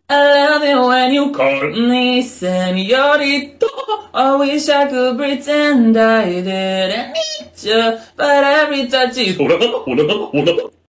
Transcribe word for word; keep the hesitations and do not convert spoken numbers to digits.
I love it when you call me senorito. I wish I could pretend I didn't need you, but every touch is